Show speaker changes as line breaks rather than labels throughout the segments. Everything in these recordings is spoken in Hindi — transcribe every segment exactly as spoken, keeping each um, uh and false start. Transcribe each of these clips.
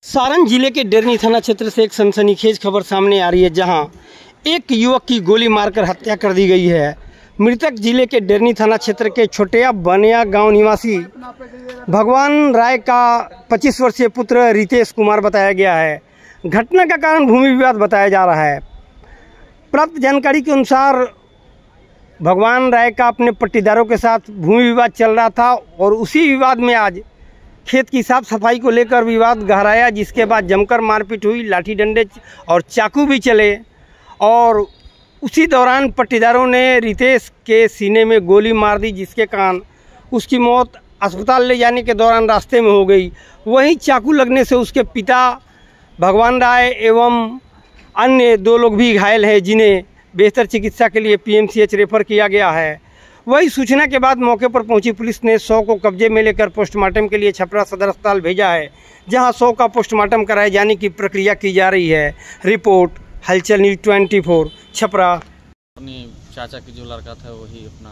सारण जिले के डेरनी थाना क्षेत्र से एक सनसनीखेज खबर सामने आ रही है, जहां एक युवक की गोली मारकर हत्या कर दी गई है। मृतक जिले के डेरनी थाना क्षेत्र के छोटिया बनिया गांव निवासी भगवान राय का पच्चीस वर्षीय पुत्र रितेश कुमार बताया गया है। घटना का कारण भूमि विवाद बताया जा रहा है। प्राप्त जानकारी के अनुसार भगवान राय का अपने पट्टीदारों के साथ भूमि विवाद चल रहा था और उसी विवाद में आज खेत की साफ सफाई को लेकर विवाद गहराया, जिसके बाद जमकर मारपीट हुई, लाठी डंडे और चाकू भी चले और उसी दौरान पट्टीदारों ने रितेश के सीने में गोली मार दी, जिसके कारण उसकी मौत अस्पताल ले जाने के दौरान रास्ते में हो गई। वहीं चाकू लगने से उसके पिता भगवान राय एवं अन्य दो लोग भी घायल हैं, जिन्हें बेहतर चिकित्सा के लिए पीएमसीएच रेफर किया गया है। वही सूचना के बाद मौके पर पहुंची पुलिस ने शव को कब्जे में लेकर पोस्टमार्टम के लिए छपरा सदर अस्पताल भेजा है, जहां शव का पोस्टमार्टम कराए जाने की प्रक्रिया की जा रही है। रिपोर्ट हलचल न्यूज ट्वेंटी फोर छपरा।
अपने चाचा की जो लड़का था वही अपना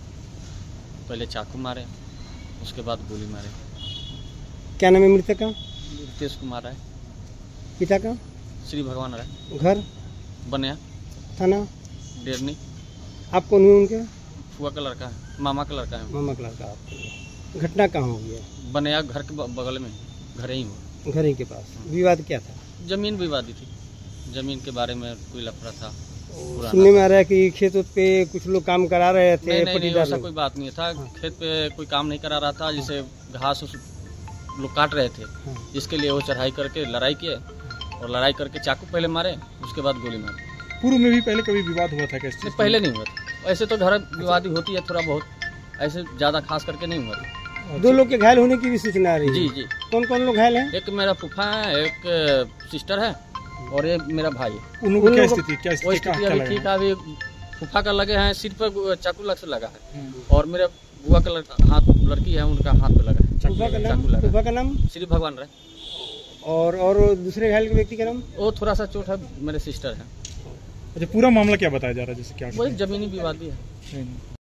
पहले चाकू मारे, उसके बाद गोली मारे।
क्या नाम है मृतक का?
रितेश कुमार है।
पिता का?
श्री भगवान राय।
घर?
बनिया
थाना
डेरनी।
आप कौन हुए उनके?
फुआ का लड़का है, मामा का लड़का है।
मामा का लड़का। आपको घटना कहाँ हो गया?
बनिया घर के बगल में, घर ही हुआ।
घर ही के पास। विवाद क्या था?
जमीन विवादी थी, जमीन के बारे में कोई लफड़ा था।
सुनने में आ रहा है कि खेत पे कुछ लोग काम करा रहे थे।
नहीं, नहीं, नहीं, ऐसा कोई बात नहीं था। हाँ। खेत पे कोई काम नहीं करा रहा था, जैसे घास लोग काट रहे थे। हाँ। इसके लिए वो चढ़ाई करके लड़ाई किए और लड़ाई करके चाकू पहले मारे, उसके बाद गोली मारी।
पूर्व में भी पहले कभी विवाद हुआ था कैसे?
पहले नहीं हुआ था। ऐसे तो घर विवादी होती है थोड़ा बहुत, ऐसे ज्यादा खास करके नहीं हुआ था।
दो लोग के घायल होने की भी सूचना आ रही है।
जी जी।
कौन कौन लोग घायल हैं?
एक मेरा फूफा है, एक सिस्टर है और एक मेरा भाई है।
उन लोगों की क्या स्थिति? क्या
स्थिति? स्थिति अभी ठीक है। अभी फूफा का लगे हैं सिर पर चाकू लग से लगा है और मेरे बुआ का हाथ, लड़की है उनका हाथ पे लगा है चाकू।
फूफा का नाम
श्री भगवान राय।
और और दूसरे घायल के व्यक्ति का नाम?
वो थोड़ा सा चोट है, मेरे सिस्टर है।
अच्छा, पूरा मामला क्या बताया जा रहा है? जैसे क्या
वही जमीनी विवादी है।